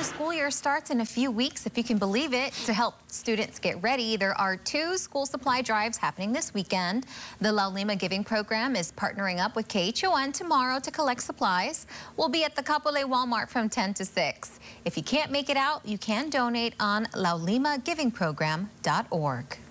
school year starts in a few weeks, if you can believe it. To help students get ready, there are 2 school supply drives happening this weekend. The Laulima Giving Program is partnering up with KHON tomorrow to collect supplies. We'll be at the Kapolei Walmart from 10 to 6. If you can't make it out, you can donate on laulimagivingprogram.org.